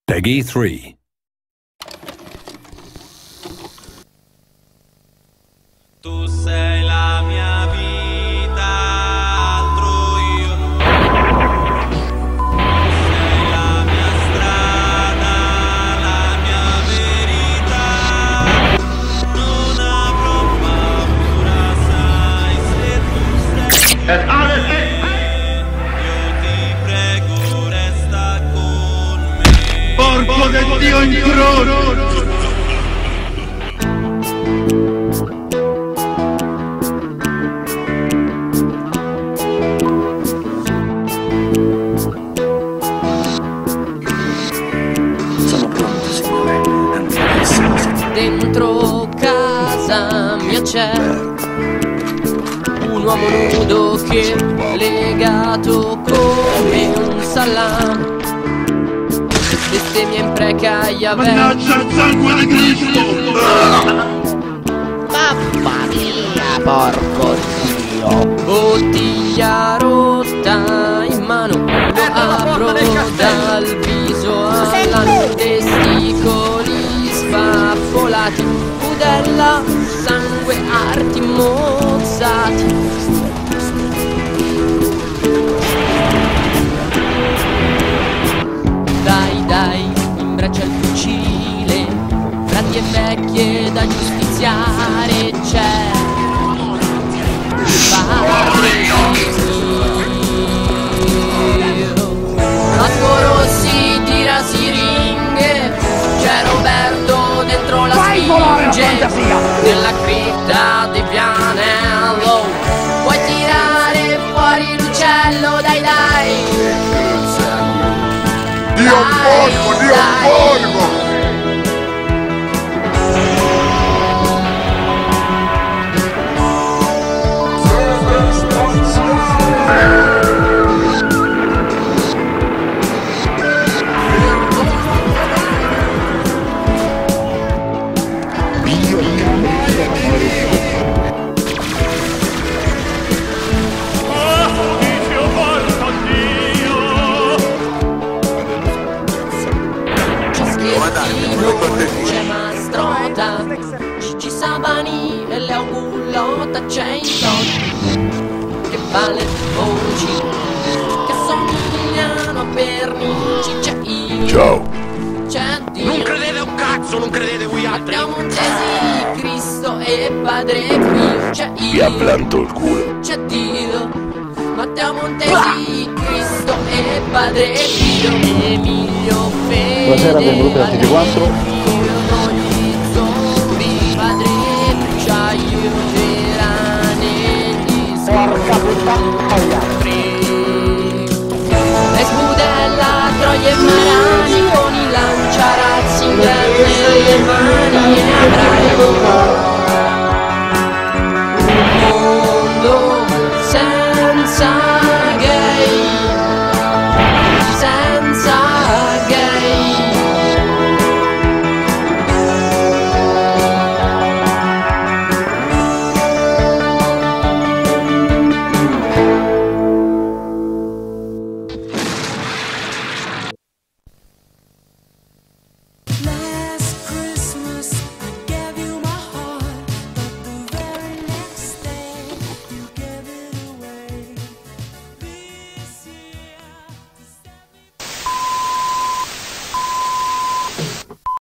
PEGI 3. Tu sei la mia vita, altro io non. Tu sei la mia strada, la mia verità. Non avrò paura, sai, se tu sei io ti prego, resta con me. Porco del Dio in croce! Dentro casa mia c'è un uomo nudo che legato come un salame bestemmia impreca Yahweh. Mannaggia il sangue di Cristo! Mamma mia, porco Dio! Bottiglia rotta in mano, lo apro dal viso all'anno, testicoli sfafolati, budella, sangue, arti mozzati. Dai, imbraccia il fucile, frati e vecchie da giustiziare c'è. Padre Dio, Marco Rossi tira siringhe, c'è Roberto dentro la spinge, nella cripta di Pianello, puoi tirare fuori l'uccello, dai! Dio porco! C'è Mastrota, Gigi Sabani e Leo Gullotta, c'è il Don che fa le voci che somigliano a Pernici, c'è io, Ciao! c'è Dio, Non credete un cazzo, non credete voi altri! Matteo Montesi, Cristo e Padre Pio, c'è Vi ha io, planto il culo! c'è Dio, Matteo Montesi, Cristo e Padre Pio, Emilio Fede. Buonasera, benvenuti a TG4. Porca puttana! E sbudella Troie e Marani con i lanciarazzi nelle mani, e avrai un mondo senza gay, senza gay. La